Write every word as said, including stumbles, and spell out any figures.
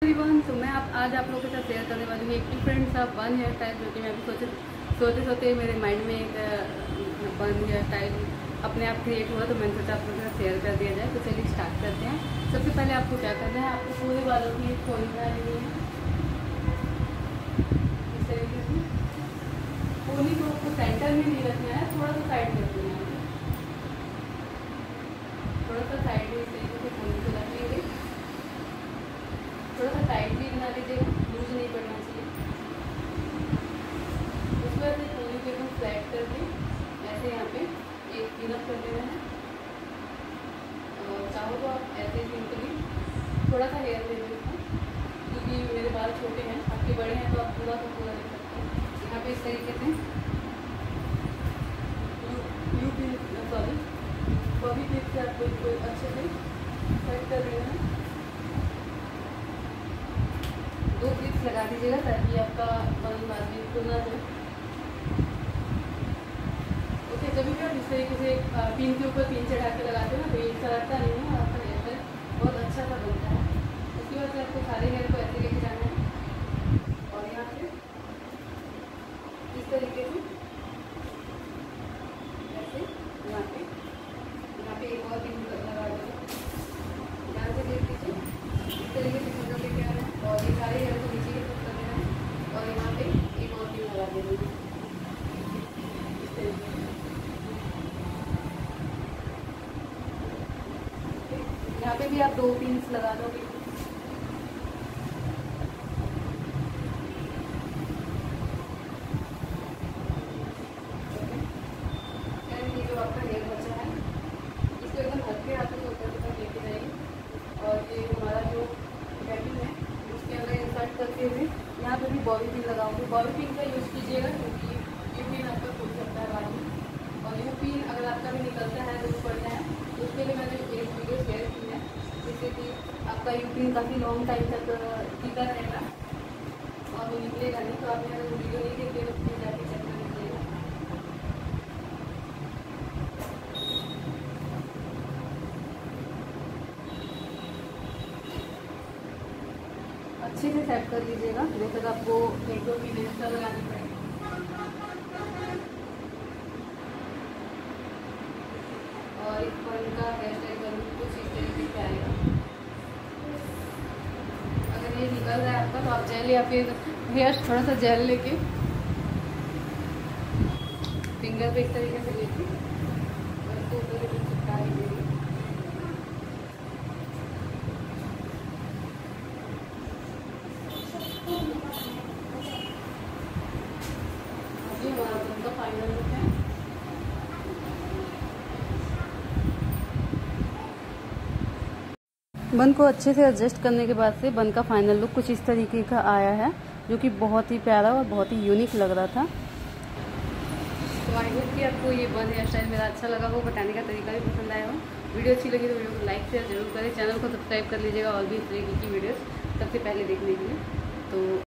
Everyone, तो मैं आप आज आप लोगों के साथ शेयर करने वाली हूँ एक डिफरेंट सा बन हेयर स्टाइल, जो कि मैं अभी सोचे सोते सोते मेरे माइंड में एक बन हेयर स्टाइल अपने आप क्रिएट हुआ, तो मैंने सोचा आप लोगों के साथ शेयर कर दिया जाए। तो चलिए स्टार्ट करते हैं। सबसे पहले आपको क्या करना है, आपको पूरे बालों की एक फोल्ड बना लेनी है। इस तरीके से पूरी को आपको सेंटर में नहीं रखना है, थोड़ा सा साइड में रखना है, थोड़ा सा साइड में इस तरीके से पूरी को रख लेंगे। थोड़ा सा टाइट भी बना लीजिएगा, लूज नहीं पड़ना चाहिए। उसके बाद पूरी को एकदम फ्लैट करके ऐसे यहाँ पे एक पिनअप कर देना है। और चाहो तो आप ऐसे सिंपली थोड़ा सा हेयर ले लीजिए, क्योंकि मेरे बाल छोटे हैं, आपके बड़े हैं तो आप पूरा का पूरा ले सकते हैं। यहाँ पे इस तरीके से U pin sorry bobby pin से आपको इसको अच्छे से सेट कर देना है। दो क्लिप्स लगा दीजिएगा ताकि आपका बन बाद में खुलना हो। ओके, जब भी आप इस तरीके से पिन के ऊपर पिन चढ़ा के लगाते हैं ना, तो ये ऐसा लगता नहीं है, आपका हेयर स्टाइल बहुत अच्छा सा बनता है। उसके बाद से आपको सारे हेयर को ऐसे लेके जाना है और यहाँ से इस तरीके से ऐसे यहाँ पे यहाँ पे एक और पिन लगा देंगे। यहाँ से देख लीजिए इस तरीके से पिन लेके आना है और ये सारे हेयर को नीचे की तरफ कर देना है और यहाँ पे एक और पिन लगा देना है इस तरीके से। यहाँ पे भी आप दो पिन्स लगा दोगे। ये जो आपका हेयर बचा है इसको एकदम हल्के हाथों से ऊपर तक लेके जाएंगे और ये हमारा जो बैटिंग है उसके अंदर इंसर्ट करते हुए यहाँ पे भी बॉबी पिन लगाऊंगी। बॉबी पिन का यूज़ कीजिएगा क्योंकि यू पिन आपका खुल सकता है बाद में, और यू पिन अगर आपका भी निकलता है तो पड़ता है, तो उसके लिए मैंने एक वीडियो शेयर की है, जिससे कि आपका यू पिन काफ़ी लॉन्ग टाइम तक टिका रहेगा और वो निकलेगा नहीं। तो आप अगर वीडियो नहीं देखते तो फिर जाके चेक कर लीजिएगा। अच्छे से सेट कर लीजिएगा जब तक आपको एक दो पिन एक्स्ट्रा लगानी पड़ेगी। और इस पर का हेयर स्टाइल का लुक कुछ इस तरीके से आएगा। अगर ये निकल रहा है आपका तो आप जेल या फिर हेयर थोड़ा सा जेल लेके फिंगर पे इस तरीके से लेके उसको ऊपर चिपका लीजिए। हमारा उनका फाइनल लुक है। बन को अच्छे से एडजस्ट करने के बाद से बन का फाइनल लुक कुछ इस तरीके का आया है, जो कि बहुत ही प्यारा और बहुत ही यूनिक लग रहा था। तो आई होप कि आपको ये बन हेयर स्टाइल मेरा अच्छा लगा हो, बताने का तरीका भी पसंद आया हो। वीडियो अच्छी लगी तो वीडियो को लाइक शेयर जरूर करें, चैनल को सब्सक्राइब कर लीजिएगा और भी इस तरीके की वीडियोस सबसे पहले देखने के लिए। तो